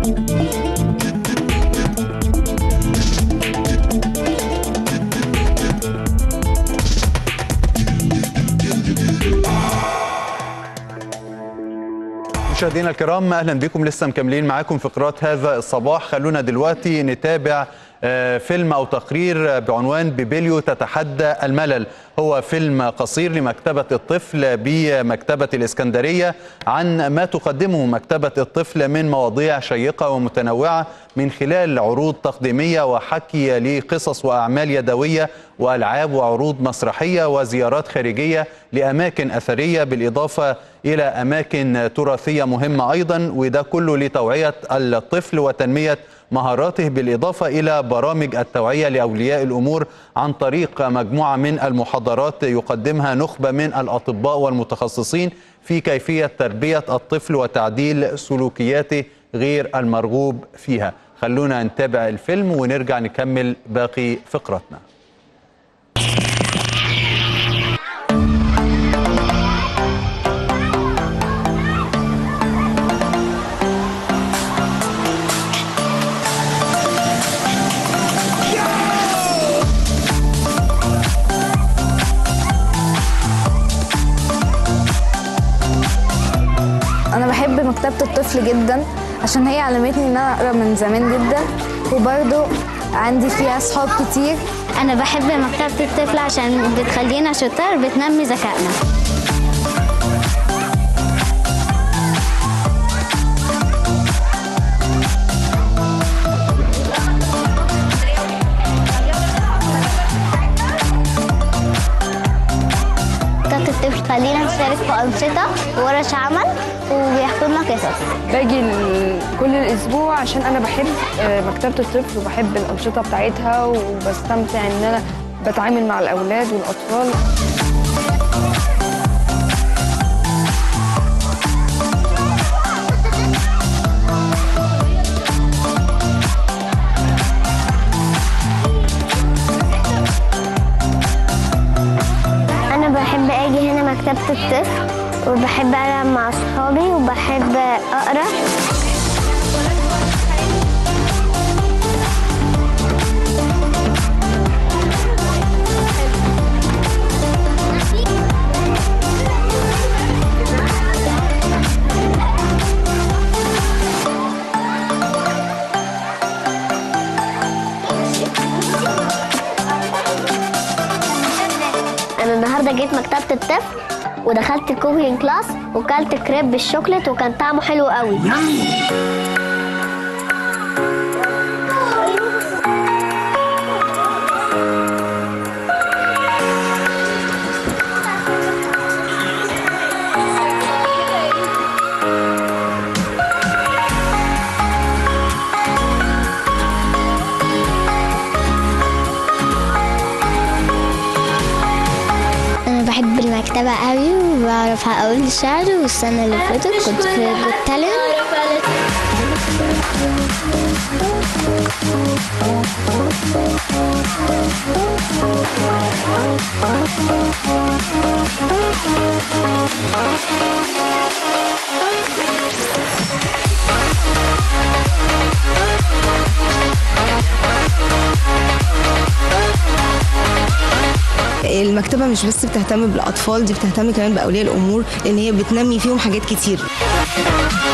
مشاهدينا الكرام، اهلا بكم. لسه مكملين معاكم فقرات هذا الصباح. خلونا دلوقتي نتابع فيلم او تقرير بعنوان بيبيليو تتحدى الملل. هو فيلم قصير لمكتبة الطفل بمكتبة الإسكندرية عن ما تقدمه مكتبة الطفل من مواضيع شيقة ومتنوعة من خلال عروض تقديمية وحكي لقصص وأعمال يدوية وألعاب وعروض مسرحية وزيارات خارجية لأماكن أثرية، بالإضافة إلى أماكن تراثية مهمة أيضا، وده كله لتوعية الطفل وتنمية مهاراته، بالإضافة إلى برامج التوعية لأولياء الأمور عن طريق مجموعة من المحاضرات يقدمها نخبة من الأطباء والمتخصصين في كيفية تربية الطفل وتعديل سلوكياته غير المرغوب فيها. خلونا نتابع الفيلم ونرجع نكمل باقي فقرتنا. أنا بحب مكتبة الطفل جدا عشان هي علمتني إن أنا أقرأ من زمان جدا، وبرضه عندي فيها أصحاب كتير. أنا بحب مكتبة الطفل عشان بتخلينا شطار، بتنمي ذكائنا. الطفل خلينا نشارك في أنشطة وورش عمل وبيحكوا لنا قصص. باجي كل الأسبوع عشان أنا بحب مكتبة الطفل وبحب الأنشطة بتاعتها، وبستمتع إن أنا بتعامل مع الأولاد والأطفال. بحب اجي هنا مكتبة الطفل وبحب العب مع اصحابي وبحب اقرا. أنا النهارده جيت مكتبة الطفل ودخلت الكوكينج كلاس وكلت كريب بالشوكليت وكان طعمه حلو قوي. بحب المكتبة قوي وبعرف أقول الشعر، والسنة اللي فاتت كنت في جوت تالنت. المكتبة مش بس بتهتم بالأطفال، دي بتهتم كمان بأولياء الأمور، لأن هي بتنمي فيهم حاجات كتير.